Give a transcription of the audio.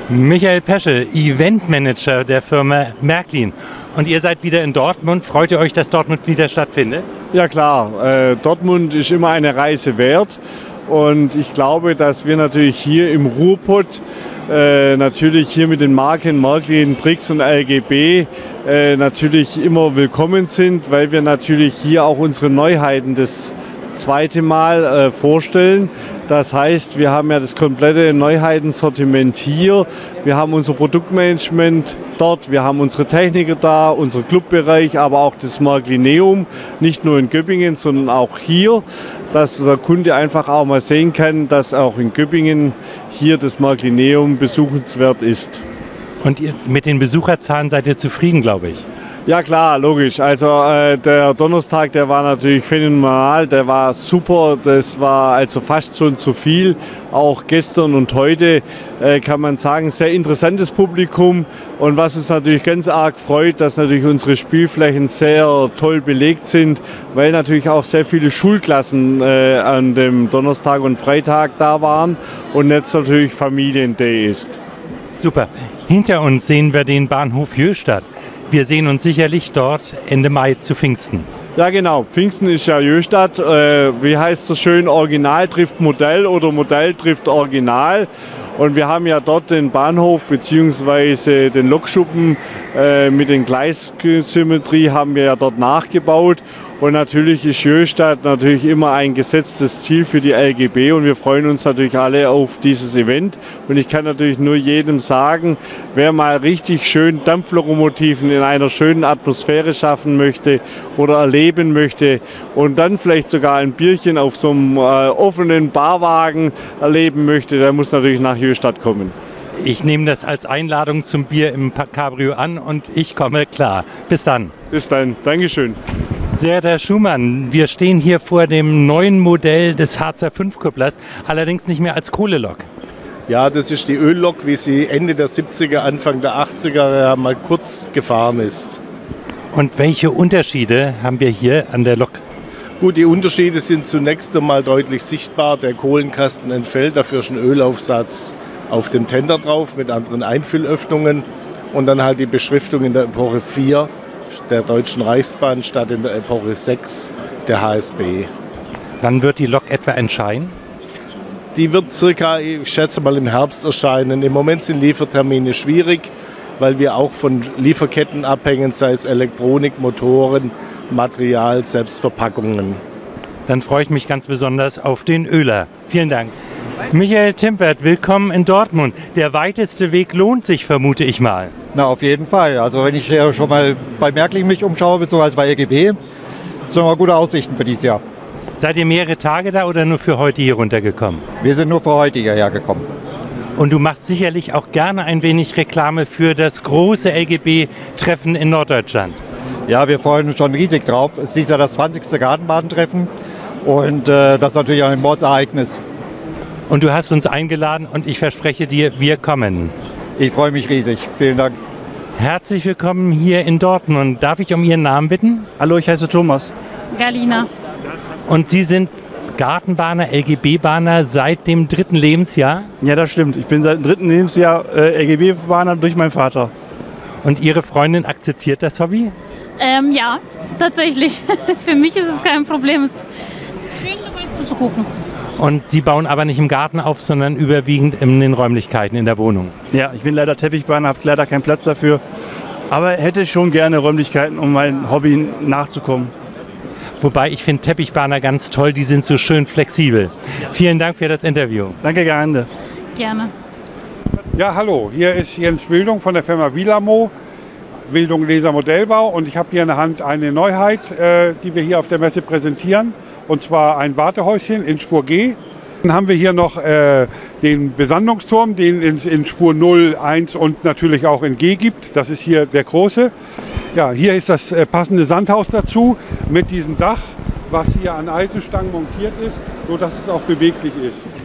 Michael Peschel, Eventmanager der Firma Märklin. Und ihr seid wieder in Dortmund. Freut ihr euch, dass Dortmund wieder stattfindet? Ja klar, Dortmund ist immer eine Reise wert. Und ich glaube, dass wir natürlich hier im Ruhrpott, natürlich hier mit den Marken Märklin, Trix und LGB natürlich immer willkommen sind, weil wir natürlich hier auch unsere Neuheiten das zweite Mal vorstellen. Das heißt, wir haben ja das komplette Neuheitensortiment hier. Wir haben unser Produktmanagement dort, wir haben unsere Techniker da, unseren Clubbereich, aber auch das Märklineum, nicht nur in Göppingen, sondern auch hier, dass der Kunde einfach auch mal sehen kann, dass auch in Göppingen hier das Märklineum besuchenswert ist. Und ihr, mit den Besucherzahlen seid ihr zufrieden, glaube ich? Ja klar, logisch. Also der Donnerstag, der war natürlich phänomenal, der war super, das war also fast schon zu viel. Auch gestern und heute kann man sagen, sehr interessantes Publikum. Und was uns natürlich ganz arg freut, dass natürlich unsere Spielflächen sehr toll belegt sind, weil natürlich auch sehr viele Schulklassen an dem Donnerstag und Freitag da waren und jetzt natürlich Familienday ist. Super. Hinter uns sehen wir den Bahnhof Jöstadt. Wir sehen uns sicherlich dort Ende Mai zu Pfingsten. Ja genau, Pfingsten ist ja Jöstadt. Wie heißt es so schön, Original trifft Modell oder Modell trifft Original. Und wir haben ja dort den Bahnhof bzw. den Lokschuppen mit den Gleissymmetrie haben wir ja dort nachgebaut. Und natürlich ist Jöstadt natürlich immer ein gesetztes Ziel für die LGB und wir freuen uns natürlich alle auf dieses Event. Und ich kann natürlich nur jedem sagen, wer mal richtig schön Dampflokomotiven in einer schönen Atmosphäre schaffen möchte oder erleben möchte und dann vielleicht sogar ein Bierchen auf so einem offenen Barwagen erleben möchte, der muss natürlich nach Jöstadt kommen. Ich nehme das als Einladung zum Bier im Cabrio an und ich komme klar. Bis dann. Bis dann. Dankeschön. Sehr geehrter Herr Schumann, wir stehen hier vor dem neuen Modell des Harzer 5-Kupplers, allerdings nicht mehr als Kohlelok. Ja, das ist die Öllok, wie sie Ende der 70er, Anfang der 80er mal kurz gefahren ist. Und welche Unterschiede haben wir hier an der Lok? Gut, die Unterschiede sind zunächst einmal deutlich sichtbar. Der Kohlenkasten entfällt, dafür ist ein Ölaufsatz auf dem Tender drauf mit anderen Einfüllöffnungen und dann halt die Beschriftung in der Epoche 4 der Deutschen Reichsbahn statt in der Epoche 6 der HSB. Wann wird die Lok etwa erscheinen? Die wird circa, ich schätze mal, im Herbst erscheinen. Im Moment sind Liefertermine schwierig, weil wir auch von Lieferketten abhängen, sei es Elektronik, Motoren, Material, selbst Verpackungen. Dann freue ich mich ganz besonders auf den Öler. Vielen Dank. Michael Timpert, willkommen in Dortmund. Der weiteste Weg lohnt sich, vermute ich mal. Na, auf jeden Fall. Also wenn ich schon mal bei Märklin mich umschaue, beziehungsweise bei LGB, sind wir gute Aussichten für dieses Jahr. Seid ihr mehrere Tage da oder nur für heute hier runtergekommen? Wir sind nur für heute hierher gekommen. Und du machst sicherlich auch gerne ein wenig Reklame für das große LGB-Treffen in Norddeutschland. Ja, wir freuen uns schon riesig drauf. Es ist dieses Jahr das 20. Gartenbadentreffen und das ist natürlich ein Mordsereignis. Und du hast uns eingeladen und ich verspreche dir, wir kommen. Ich freue mich riesig. Vielen Dank. Herzlich willkommen hier in Dortmund. Darf ich um Ihren Namen bitten? Hallo, ich heiße Thomas. Galina. Und Sie sind Gartenbahner, LGB-Bahner seit dem 3. Lebensjahr? Ja, das stimmt. Ich bin seit dem 3. Lebensjahr LGB-Bahner durch meinen Vater. Und Ihre Freundin akzeptiert das Hobby? Ja, tatsächlich. Für mich ist es kein Problem. Es ist schön dabei zuzugucken. Und Sie bauen aber nicht im Garten auf, sondern überwiegend in den Räumlichkeiten, in der Wohnung? Ja, ich bin leider Teppichbahner, habe leider keinen Platz dafür. Aber hätte schon gerne Räumlichkeiten, um mein Hobby nachzukommen. Wobei ich finde Teppichbahner ganz toll, die sind so schön flexibel. Vielen Dank für das Interview. Danke, gerne. Gerne. Ja, hallo, hier ist Jens Wildung von der Firma Wilamo, Wildung Laser Modellbau. Und ich habe hier in der Hand eine Neuheit, die wir hier auf der Messe präsentieren. Und zwar ein Wartehäuschen in Spur G. Dann haben wir hier noch den Besandungsturm, den es in Spur 0, 1 und natürlich auch in G gibt. Das ist hier der große. Ja, hier ist das passende Sandhaus dazu mit diesem Dach, was hier an Eisenstangen montiert ist, sodass es auch beweglich ist.